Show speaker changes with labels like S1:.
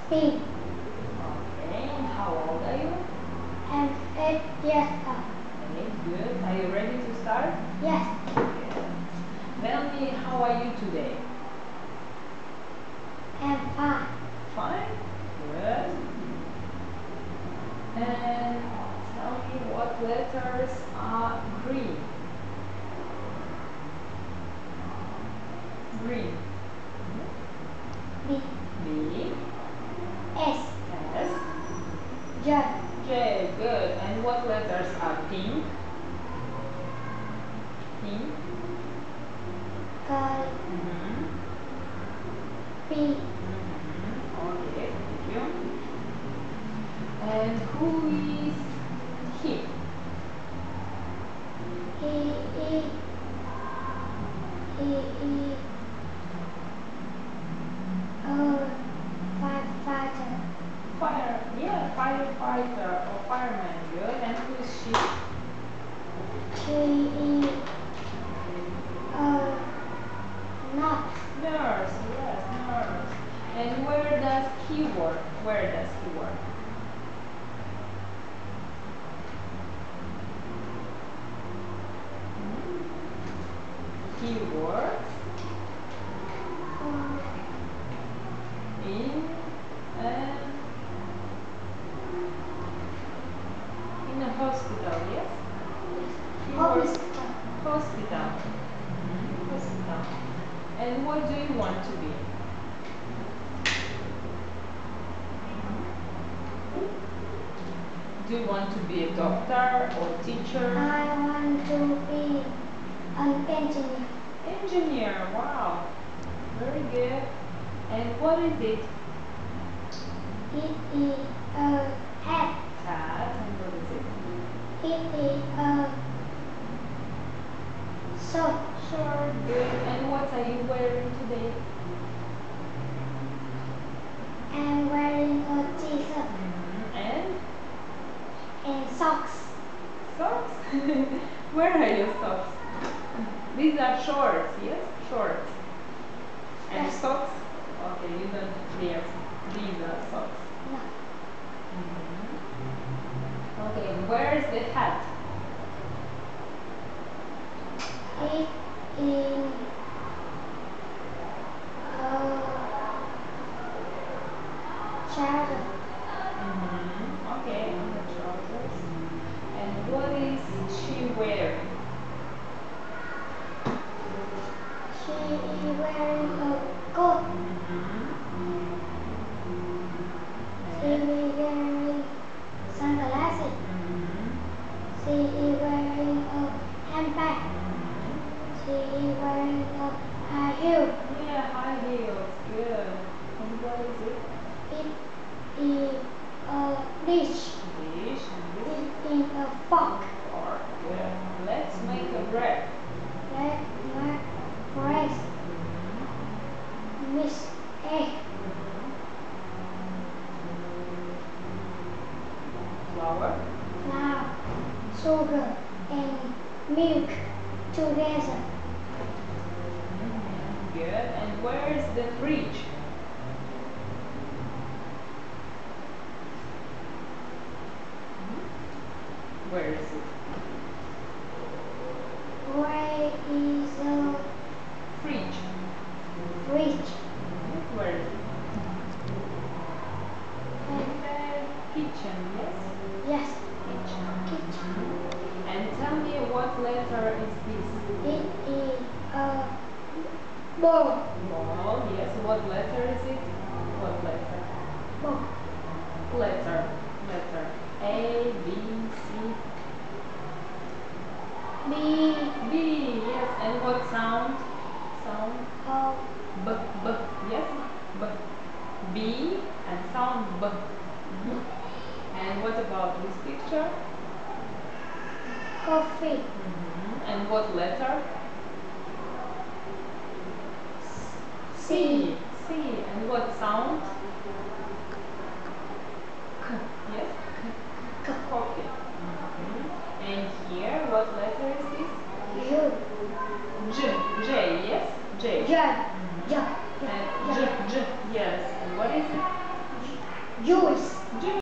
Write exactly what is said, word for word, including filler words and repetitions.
S1: B.
S2: Okay, and how old are you?
S1: I'm eight years old.
S2: Okay, good. Are you ready to start?
S1: Yes.
S2: Yes. Tell me, how are you today?
S1: I'm fine.
S2: Fine? Good. And tell me what letters are green? Green.
S1: B.
S2: B.
S1: S.
S2: S.
S1: J.
S2: J. Good. And what letters are pink? Pink.
S1: K.
S2: Mm-hmm.
S1: P.
S2: Mm-hmm. Okay, thank you. And who is he?
S1: E. E. E. E. O. Firefighter.
S2: Fire. Yeah, firefighter or fireman. Good. And who is she?
S1: G. E. O. Not.
S2: Nurse. Yes, nurse. And where does he work? Where does he work? He works
S1: O.
S2: in an in a hospital. Yes. He works
S1: Hospital.
S2: hospital. Mhm, hospital. And what do you want to be? Do you want to be a doctor or teacher?
S1: I want to be an engineer.
S2: Engineer. Wow. Very good. And what is it?
S1: It is a hat.
S2: Hat. And what is it?
S1: It is a shirt.
S2: Sure. Good. And what are you wearing today?
S1: I'm wearing a t-shirt
S2: Mhm. And
S1: and socks.
S2: socks. Where are your socks? These are shorts. Yes, shorts. And
S1: Yes.
S2: socks. Okay, you don't wear. These are socks.
S1: No.
S2: Mhm. Okay, where is the hat?
S1: It is a trouser.
S2: Mhm. Okay, on the trousers. And what is she wearing?
S1: She is wearing a coat.
S2: Mhm.
S1: She
S2: And
S1: is wearing sunglasses.
S2: mhm.
S1: She is wearing a handbag.
S2: Mhm.
S1: She is wearing a high heel.
S2: Yeah, high heels. Good. And what is it?
S1: It is a dish.
S2: Dish. And this
S1: It is a fork.
S2: fork. Good. Let's make a bread.
S1: Let my bread
S2: Mhm.
S1: mix egg,
S2: Flour.
S1: flour, sugar, and milk together.
S2: Mhm. Good. And where is the fridge? Where is it?
S1: Where is the
S2: Fridge.
S1: fridge?
S2: Mhm. Where is it? In
S1: And
S2: the kitchen, yes?
S1: yes,
S2: Kitchen.
S1: kitchen.
S2: Mhm. And tell me what letter is this?
S1: It is a bowl.
S2: Ball, yes. What letter is it? What letter?
S1: Bowl.
S2: Letter. Letter. A, B, C.
S1: B.
S2: B, yes. And what sound? Sound?
S1: O.
S2: B, B, yes? B. B and sound B. Mhm. And what about this picture?
S1: Coffee.
S2: Mhm. And what letter?
S1: C.
S2: C. C. And what sound? K. Yes? K.
S1: C.
S2: Coffee. Mhm. And here, what letter is this?
S1: U.
S2: J. J, yes? J.
S1: J.
S2: Mhm.
S1: J.
S2: And
S1: J.
S2: J. J. Yes. And what is it?
S1: Juice.